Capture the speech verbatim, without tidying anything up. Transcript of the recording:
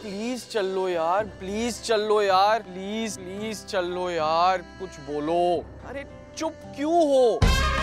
Please चल लो यार, please चल लो यार, प्लीज प्लीज चल लो यार, कुछ बोलो। अरे चुप क्यों हो?